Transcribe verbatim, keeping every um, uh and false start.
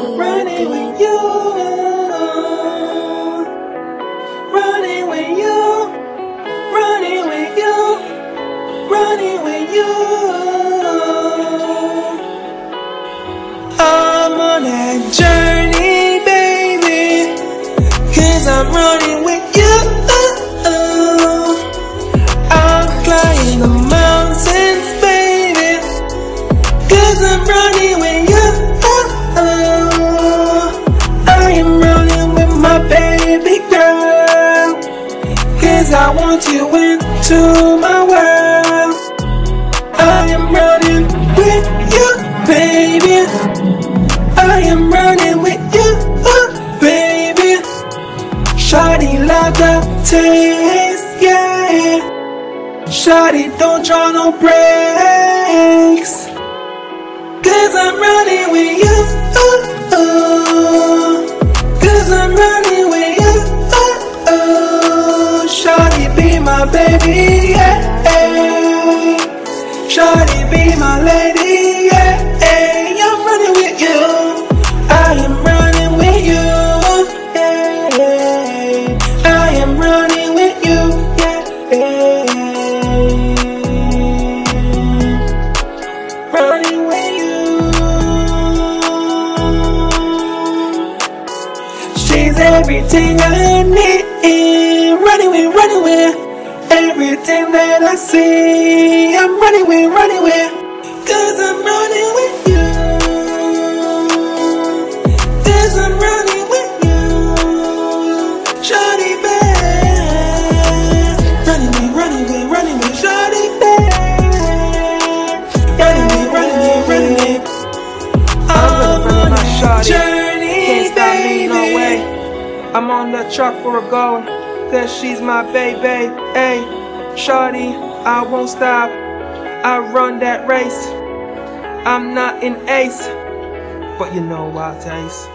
running with you, running with you, running with you, running with you. I'm on that journey, baby, 'cause I'm running with you. I'm climbing the mountains, baby, 'cause I'm running with you. I am running with my baby girl, 'cause I want you into my world. I am running with you, baby. I am running with you, baby. Shawty love the taste, yeah. Shawty don't draw no breaks, 'cause I'm running with you, cause I'm running with you. Shawty be my baby, yeah. Shawty be my lady, yeah. I'm running with you. I am running with you, yeah. I am running with you, yeah. Running with you. She's everything I need. Running with, running with everything that I see. I'm running with, running with, 'cause I'm running with you. 'Cause I'm running with you. Shawty bad. Running with, running with, running with Shawty bad. Running with, running with, running with. I'm on my Shawty journey, can't stop me no way. I'm on the truck for a go, 'cause she's my baby. Hey, Shawty, I won't stop. I run that race. I'm not an ace, but you know I'll taste.